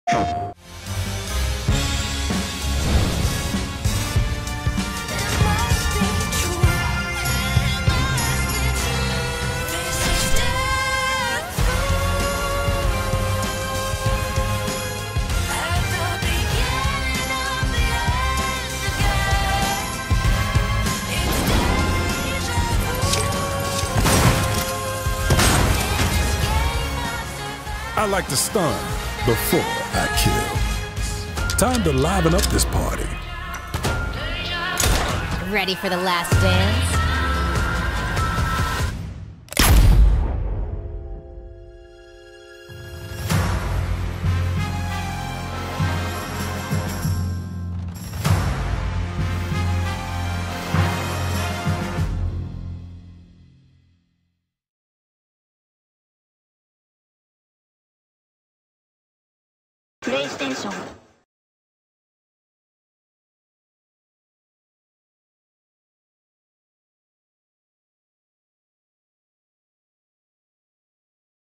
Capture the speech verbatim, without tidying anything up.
I like to stun before I kill. Time to liven up this party. Ready for the last dance? PlayStation